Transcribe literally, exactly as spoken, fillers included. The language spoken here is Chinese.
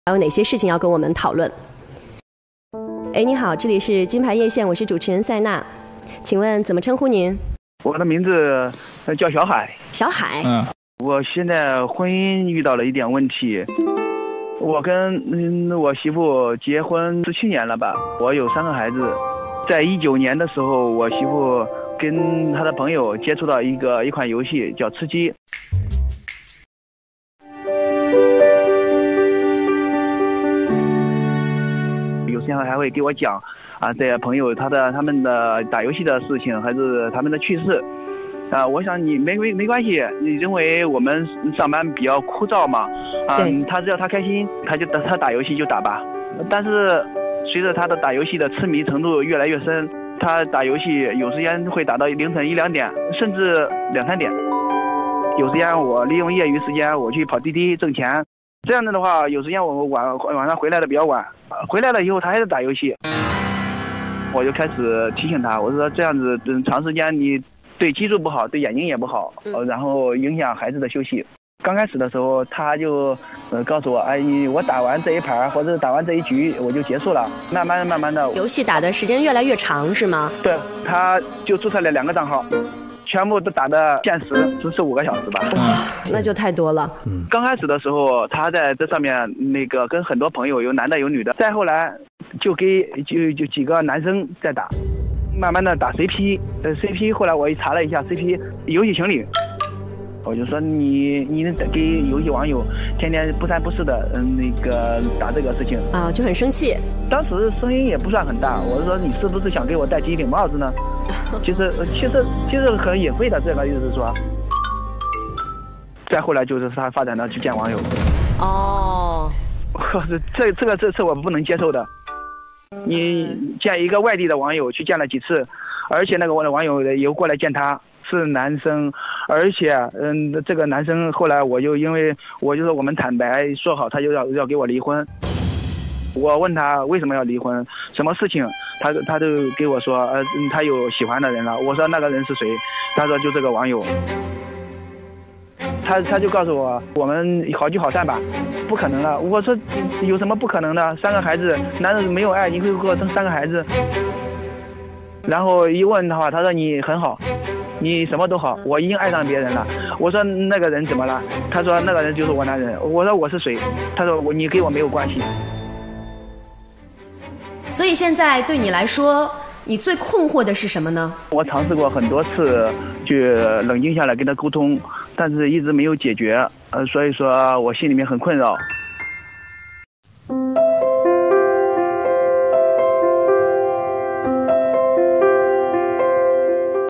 还有哪些事情要跟我们讨论？哎，你好，这里是金牌夜线，我是主持人塞娜，请问怎么称呼您？ 我的名字叫小海。 小海。 嗯。我现在婚姻遇到了一点问题，我跟嗯我媳妇结婚十七年了吧，我有三个孩子。在一九年的时候，我媳妇跟她的朋友接触到一个一款游戏叫吃鸡。有时间还会给我讲啊，这些朋友他的他们的打游戏的事情，还是他们的趣事。啊，我想你没没没关系，因为我们上班比较枯燥嘛。啊，他只要他开心，他就他打游戏就打吧。但是随着他的打游戏的痴迷程度越来越深，他打游戏有时间会打到凌晨一两点，甚至两三点。有时间我利用业余时间我去跑滴滴挣钱，这样子的话，有时间我晚晚上回来的比较晚，回来了以后他还是打游戏，我就开始提醒他，我说这样子长时间你对脊柱不好，对眼睛也不好，呃、然后影响孩子的休息。刚开始的时候，他就呃告诉我，哎，我打完这一盘或者打完这一局我就结束了。慢慢慢慢的， 游戏打的时间越来越长，是吗？ 对，他就注册了两个账号，全部都打的限时十四五个小时吧。 哇，那就太多了。 嗯，刚开始的时候，他在这上面那个跟很多朋友，有男的有女的，再后来就给就就几个男生在打。慢慢的打 C P， 呃 C P 后来我一查了一下 C P 游戏情侣，我就说你你给游戏网友天天不三不四的嗯那个打这个事情啊，就很生气。 当时声音也不算很大，我是说你是不是想给我戴起一顶帽子呢？其实其实其实很隐晦的，这个意思是说。再后来就是他发展到去见网友。 哦， 这这个这是我不能接受的。你见一个外地的网友去见了几次，而且那个网友又过来见他，是男生，而且嗯，这个男生后来我就因为我就说我们坦白说好，他就要要给我离婚。我问他为什么要离婚，什么事情，他他就给我说，呃，他有喜欢的人了。我说那个人是谁？他说就这个网友。他他就告诉我，我们好聚好散吧。不可能了，我说有什么不可能的？三个孩子，男人没有爱，你会给我生三个孩子？然后一问的话，他说你很好，你什么都好，我已经爱上别人了。我说那个人怎么了？他说那个人就是我男人。我说我是谁？他说我你跟我没有关系。 所以现在对你来说，你最困惑的是什么呢？ 我尝试过很多次去冷静下来跟他沟通，但是一直没有解决，呃，所以说我心里面很困扰。